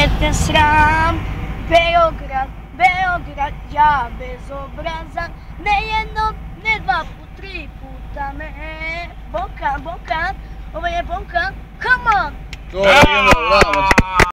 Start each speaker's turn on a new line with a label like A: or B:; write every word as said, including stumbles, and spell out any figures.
A: nije te sram. Beograd, Beograd, ja bezobrazan. Ne jednom, ne dva put, tri puta me. Bonka, bonka, ovo je bonka, come on!
B: To je jedno, bravo.